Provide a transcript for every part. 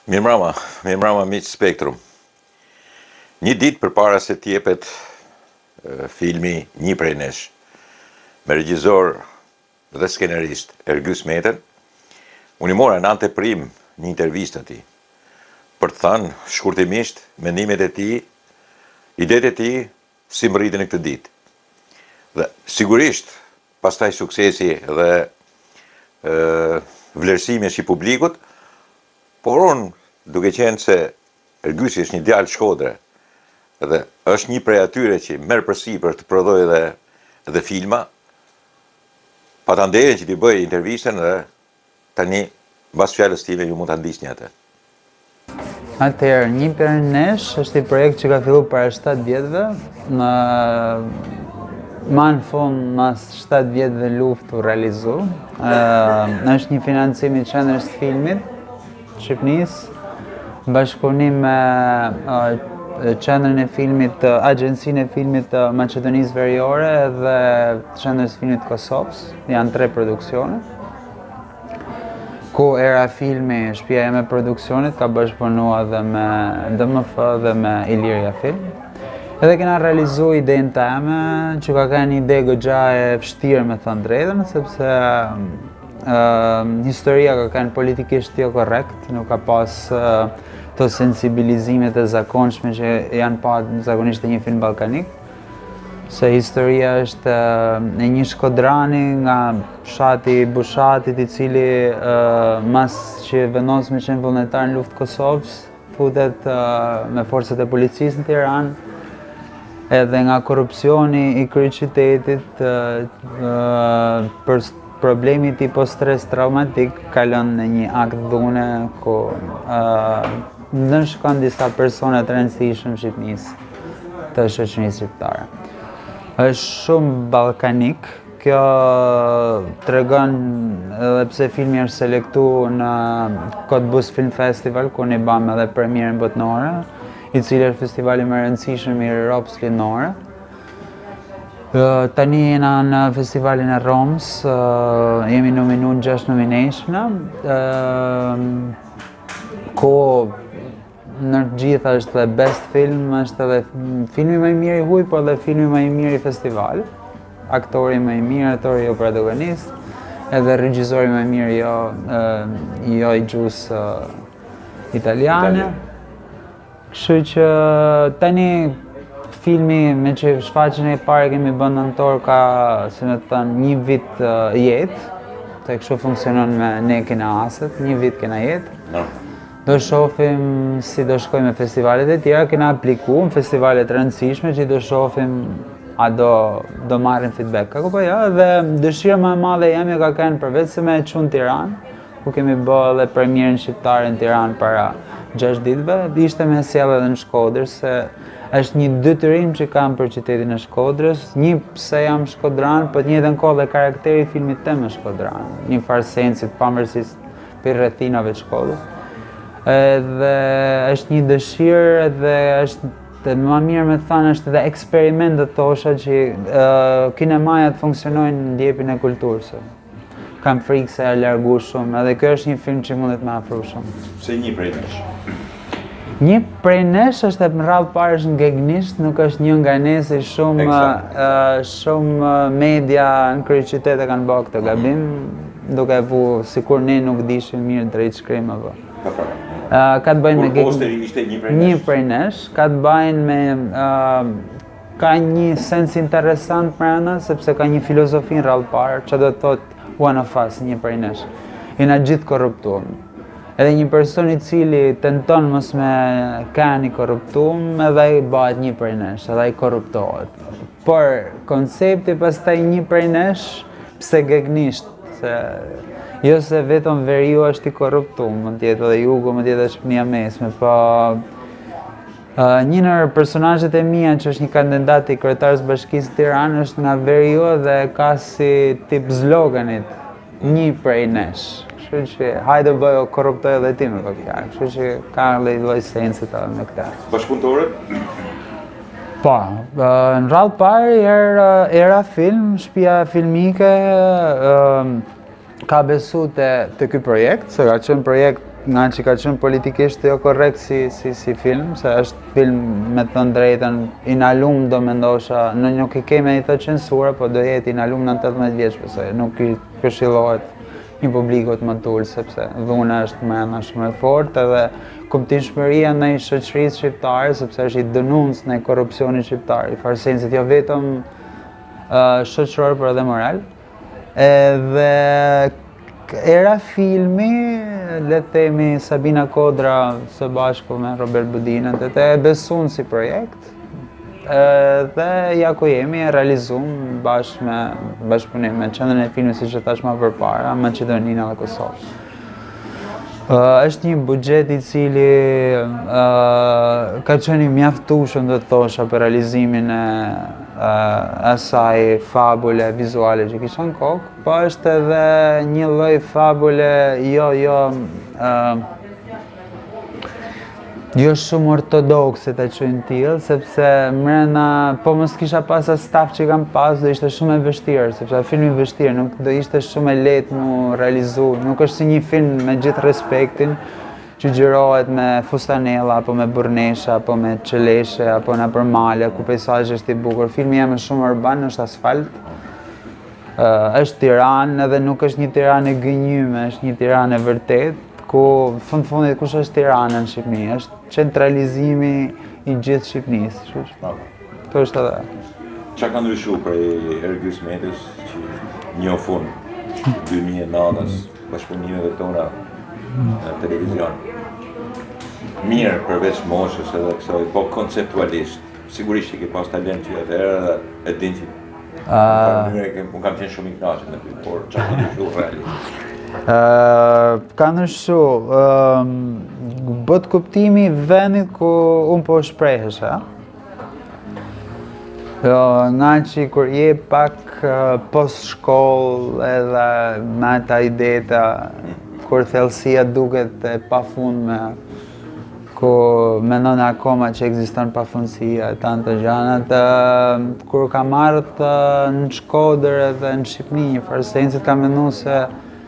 Mirëmbrëma miq Spektrum. Një ditë përpara se t'jepet filmi Një prej nesh, me regjizor dhe skenarist Ergys Metën, unë i mora në anteprim një intervistë atij, për të thënë shkurtimisht mendimet e tij, idetë e tij si më rritën e këtë ditë. Dhe sigurisht, pastaj suksesi dhe vlerësimi i publikut, por unë, duke qenë se Ergysi është një djalë Shkodre dhe është një prej atyre që merr përsipër të prodhojë dhe filma, pata nderin që t'i bëj intervistën dhe tani mbas fjalës time ju mund ta ndiqni atë. Atëherë, Një prej nesh është një projekt që ka filluar para 7 vjetëve, në fund mas 7 vjetëve luftë u realizu. Është një financim i qendrës së filmit Shqipënisë, bashkëpunim me qendrën e filmit, agjencinë e filmit të Maqedonisë Veriore dhe qendrës së filmit Kosovës. Janë 3 produksione. Ku Era Filmi, shtëpia ime e produksionit, ka bashkëpunuar dhe me DMF dhe me Iliria Film. Edhe kena realizu idenë teme, që ka qenë një ide goxha e vështirë me thënë drejtën, sepse historia ka qenë politikisht jo korrekt, nuk ka pas të sensibilizimet e zakonshme që janë pa zakonisht e një film ballkanik. Se historia është e një shkodrani nga fshati Bushatit, i cili mas që vendos me qenë vullnetar në luftë Kosovës, futet me forcat e policisë në Tiranë, edhe nga korrupsioni i kryeqytetit, për problemi tipo stres traumatik, kalon në një akt dhune ku nënshkon disa persona të rëndësishëm Shqipënisë, të shoqërisë shqiptare. Është shumë ballkanik. Kjo tregon edhe pse filmi është selektuar në Cottbus Film Festival, ku ne bëm edhe premierën botërore, i cili është festivali më i rëndësishëm i Europës Lindore. Tani jena në festivalin e Romës, jemi nominuar 6 nominationa, ku në gjitha është dhe best film, është edhe filmi më i mirë i huaj, por dhe filmi më i mirë i festivalit. Aktori më i mirë, aktori jo protagonist, edhe regjizori më i mirë jo i gjuhës italiane. Kështu që tani filmi me që shfaqjen e parë kemi bën nëntor ka, si me thënë, 1 vit jetë, të kështu funksionon me ne kena aset, 1 vit kena jetë. Do shohim si do shkojmë me festivalet e tjera, kena apliku në festivalet të rëndësishme që do shohim a do marrin feedback. Apo jo, dhe dëshira më e madhe jemi ka qenë përveç se me e çun Tiranë, ku kemi bërë edhe premierën shqiptare në Tiranë para 6 ditëve, ishte me sjellje edhe në Shkodër, se është një detyrim që kam për qytetin e Shkodrës, një pse jam shkodran, por të njëjtën kohë dhe karakteri i filmit tem është shkodran, një farë sensi pavarësisht për rrethinave të Shkodrës. Edhe është një dëshirë edhe është më mirë me thënë është edhe eksperiment të thosha që kinemajat funksionojnë në ndjepjen e kulturës. Kam frikë se e largu shumë, edhe kjo është një film që mundet me afru shumë. Se Një prej nesh? Një prej nesh është e rrallë parë është ngegnisht, nuk është një nga ne, si shumë media në kryeqytet e kanë bërë këtë gabim, duke vu sikur ne nuk dishim mirë drejt shkrim apo. Ka të bëjnë me Një prej nesh, ka të bëjnë me ka një sens interesant brenda, sepse ka një filozofi në rrallë parë, që do të thotë one of us, Një prej nesh. Jena gjithë korruptuar. Edhe një person i cili tenton mos me kanë i korruptuar, edhe ai bëhet një prej nesh, edhe ai korruptohet. Por koncepti pastaj Një prej nesh, pse gegnisht, se jo se vetëm veriu është i korruptuar, mund të jetë edhe jugu, mund të jetë edhe Shqipënia mesme, po një ndër personazhet e mia që është një kandidat i kryetarës bashkisë Tiranë është nga veriu dhe ka si tip sloganit Një prej nesh. Kështu që hajde bëjo korruptoj edhe ti me këtë fjalë. Kështu që ka lloj sensi të me këtë. Bashkëpunëtorët? Po, në rrallë parë Era Film, shtëpia filmike, ka besu të ky projekt, se ka qenë projekt nga që ka qenë politikisht jo korrekt si film, se është film me të thënë drejtën inalum do mendosha, nuk I keme I thë censura, po do jetë inalum në 18 vjeç, pëse nuk I këshillohet një publikut më tull, sepse dhuna është mrena shumë e fortë edhe kuptimshmëria në shoqërisë shqiptare, sepse është I denuncë në korrupsionin shqiptar, I farsensit jo vetëm shoqëror, por edhe moral. Edhe era filmi, le të themi Sabina Kodra së bashku me Robert Budinën, e besun si projekt, dhe ja ku jemi e realizum bashkëpunim me qendrën e filmit siç e thash më përpara, Maqedoninë dhe Kosovë. Është një buxhet I cili ka qenë I mjaftueshëm do të thosha për realizimin e asaj fabule vizuale që kisha në kokë, po është edhe një lloj fabule jo shumë ortodokse ta quajmë tillë, sepse mrena po mos kisha pas as staf që kam pas, do ishte shumë e vështirë, sepse filmi I vështirë, nuk do ishte shumë e lehtë mu realizu, nuk është si një film me gjithë respektin që gjirohet me fustanella, apo me burnesha, apo me qeleshe, apo nëpër male, ku peizazhi është I bukur. Filmi jam shumë urban, është asfalt, është Tiranë, edhe nuk është një Tiranë e gënjyme, është një Tiranë e vërtet, ku fundit kush është Tirana në Shqipëni, është centralizimi I gjithë Shqipënisë. Kjo është edhe. Çka ka ndryshuar prej Ergys Metës që njohun 2009-s bashkëpunimeve tona në televizion? Mirë përveç moshës edhe kësaj, po konceptualisht, sigurisht I ke pas talent që atëherë e din që unë kam qenë shumë I kënaqur me ty, por çka ka ndryshuar realisht? Ka ndryshu, bët kuptimi vendit ku unë po shprehesha. Nga që kur je pak post shkollë edhe me ta ideta, kur thellësia duket e pafundme, ku mendon akoma që ekziston pafundësia e tanto gjanat, kur kam ardhur në Shkodër edhe në Shqipëni, një farsensit kam menduar se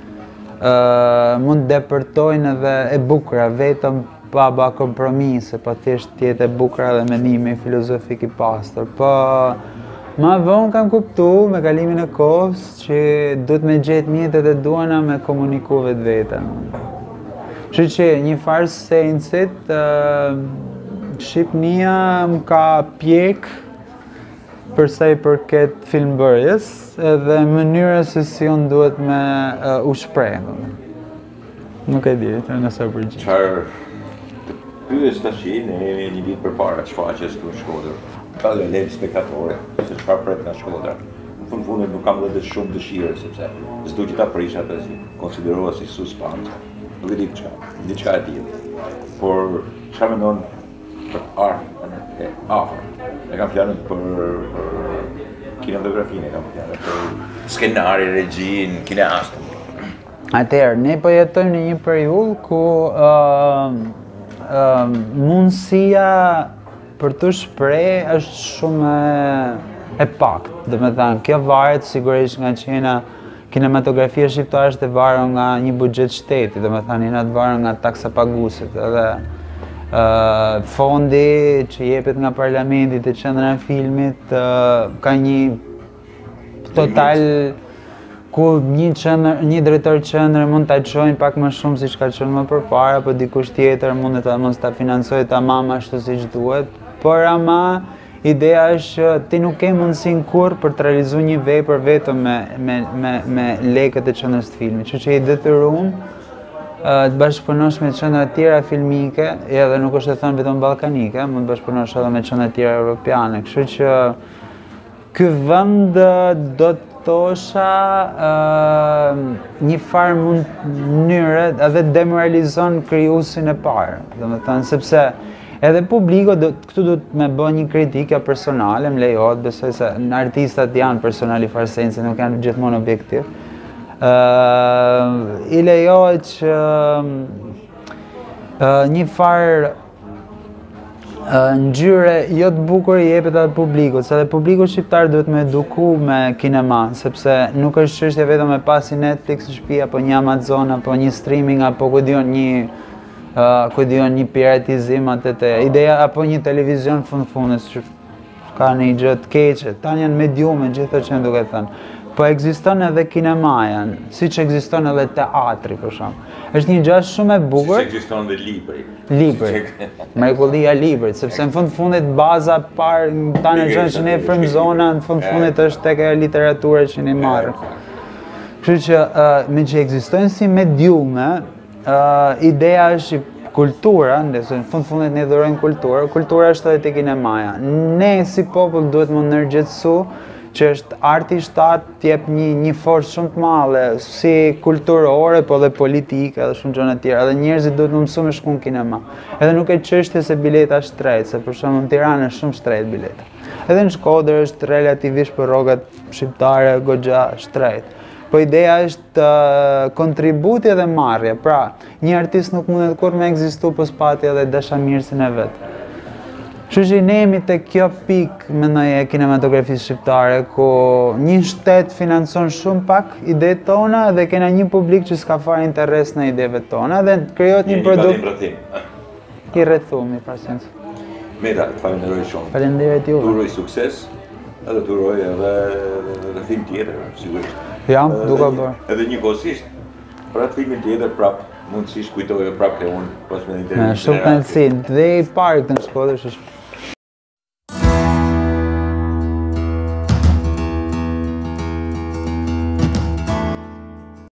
mund depërtojnë edhe e bukura, vetëm pa ba kompromise, pa thjesht tjetë e bukura dhe mendimi filozofik I pastër. Po, ma vonë kam kuptu me kalimin e kohës që duhet me gjetë mjetet e duana me komuniku vetë vetën. Që që një farë sensit, Shqipënia më ka pjek përsa I përket filmbërjes, edhe mënyra se si unë duhet me u shpreh. Nuk e di, nëse përgjigj. Çfarë të pyes tash ne një ditë përpara shfaqjes të Shkodër. Ka dhe lejtë spektatore, se çfarë pret nga Shkodra. Në fundit nuk kam edhe shumë dëshirë, sepse s'du që ta prish atë si konsiderohet si suspans. Nuk e di diçka e tillë. Por çfarë mendon për artën e afër? E kam fjalën për kinematografinë, e kam fjalën për skenari, regjin, kineastën. Atëherë, ne po jetojmë në një periudhë ku mundësia për të shpreh është shumë e paktë. Domethënë, kjo varet sigurisht nga qena kinematografia shqiptare është e varur nga një buxhet shteti, domethënë jena të varur nga taksa paguesit, edhe fondi që jepet nga parlamenti te qendra e filmit ka një total ku një drejtor qendre mund ta çojnë pak më shumë siç ka qenë më përpara, po dikush tjetër mundet ta mos ta financojë tamam ashtu siç duhet. Por ama ideja është ti nuk ke mundësinë kurrë për të realizuar një vepër vetëm me lekët e qendrës të filmit. Kështu që I detyruam të bashkëpunosh me qendra të tjera filmike, edhe nuk është e thënë vetëm ballkanike, mund të bashkëpunosh edhe me qendra të tjera europiane. Kështu që ky vend do të thosha një farë mënyre edhe demoralizon krijuesin e parë. Domethënë sepse edhe publiku këtu do të më bëj një kritikë personale, më lejohet, besoj se në artistat janë personali farsense, nuk janë gjithmonë objektiv. I lejohet që një farë ngjyre jo të bukur I jepet atë publikut, se edhe publiku shqiptar duhet me eduku me kinema, sepse nuk është çështje vetëm me pasi Netflix në shtëpi apo një Amazon apo një streaming apo ku diun një ku dion një piratizim atë të ideja apo një televizion fundfunës që ka një gjë të keqe, tani janë mediume gjithë që në duke thënë. Po ekziston edhe kinemaja, siç ekziston edhe teatri për shemb. Është një gjë shumë e bukur. Siç ekziston edhe libri. Libri. Mrekullia e librit, sepse në fundit baza parë tani gjë që ne frymëzona në fundit është tek literatura që ne marrim. Kështu që me që ekzistojnë si mediume, ideja është kultura, ndërsa në fundit ne dhurojmë kultura është edhe te kinemaja. Ne si popull duhet më ndërgjegjësu që është arti i shtatë t'jep një forcë shumë të madhe, si kulturore, po dhe politike dhe shumë gjëra tjera. Edhe njerëzit duhet më mësu me shku në kinema. Edhe nuk e çështje se bileta është shtrejt, se për shembull në Tiranë është shumë shtrejt bileta. Edhe në Shkodër është relativisht për rrogat shqiptare goxha shtrejt. Po ideja është kontributi dhe marrje. Pra, një artist nuk mundet kur me ekzistu po s'pati edhe dashamirësin e vet. Kështu që ne jemi te kjo pikë mendoj e kinematografisë shqiptare ku një shtet financon shumë pak idetë tona dhe kena një publik që s'ka fare interes në ideve tona dhe krijohet një produkt i rrethumi pasyence. Meta, të falenderoj shumë. Faleminderit juve. Turoj sukses, edhe turoj edhe film tjetër, sigurisht. Jam duke bërë. Edhe njëkohësisht, për atë filmin tjetër prap mundësisht kujtoja prap ke unë pas me intervjistën. Shumë kënaqësi. Dhe i parë këtë në Shkodër është